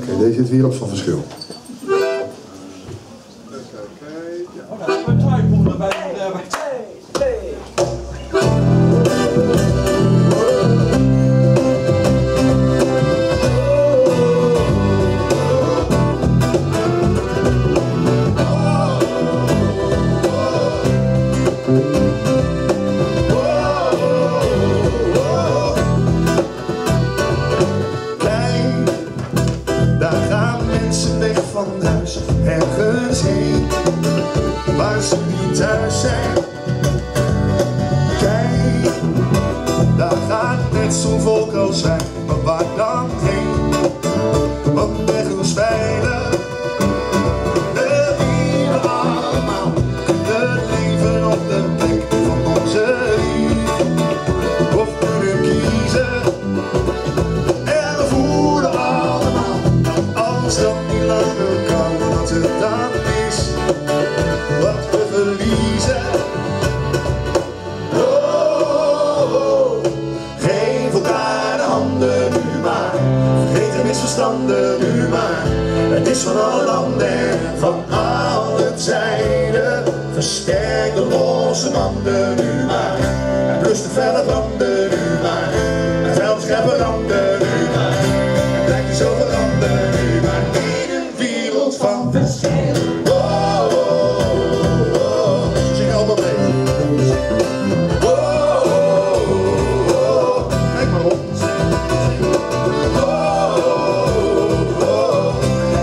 Deze zit weer op zo'n verschil. Ergens heen, waar ze niet thuis zijn. Kijk, daar gaat net zo'n volk als zijn, maar waar dan heen? Want nergens veilig. We willen allemaal kunnen leven op de plek van onze lief. Of kunnen kiezen. En we voelen allemaal, als dat niet langer kan, dat het dan is wat we verliezen. Oh, oh, geef elkaar de handen nu maar, vergeet de misverstanden nu maar. Het is van alle landen en van alle tijden. Versterk de losse banden nu maar, en blus de felle branden nu maar, en vuil scherpe randen nu maar. Het lijkt je zo veranderen nu maar, in een wereld van verschil. Oh, oh, oh, oh. Ze zingen allemaal mee. Oh, oh, oh, oh. Kijk maar op. Oh, oh, oh.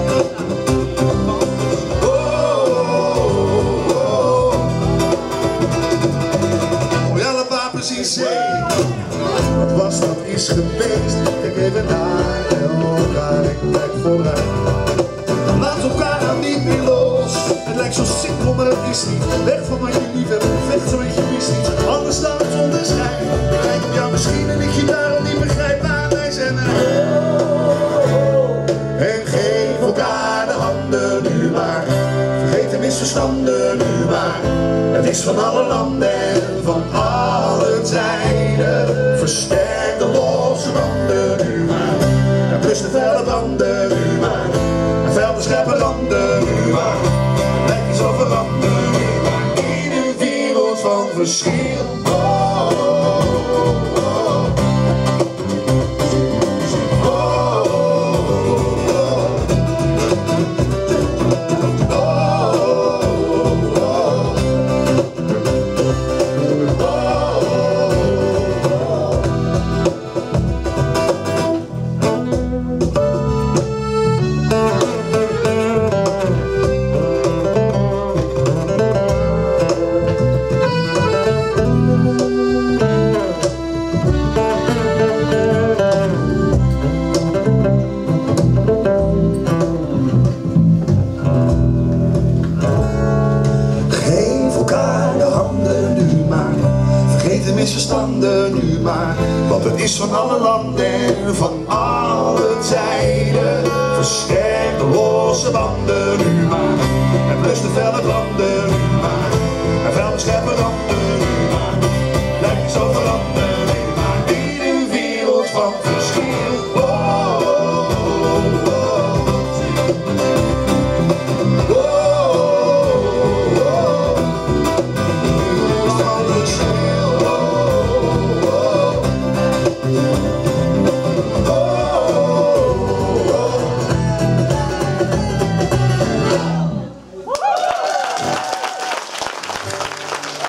Oh, ja, laat maar precies zien. Wat was, dat is geweest. Kijk even naar elkaar, ik kijk vooruit. Laat elkaar nou niet meer los. Het lijkt zo simpel, maar het is niet. Weg van wat je lief hebt, vecht zo met je mist niet. Anders dan het onderscheid. Ik kijk op jou misschien en ik je daarom niet begrijp. Maar wij zijn er. En geef elkaar de handen nu maar. Vergeet de misverstanden nu maar. Het is van alle landen en van alle tijden. Versterk de losse banden nu maar. En blus de felle branden nu maar. En vuil de scherpe randen nu maar. Het lijkt je zo veranderen nu maar. In een wereld van verschil. Oh, oh, oh, oh. Misverstanden nu maar, want het is van alle landen en van alle tijden. Versterk de losse banden nu maar, en blus de felle branden nu maar, en vuil de scherpe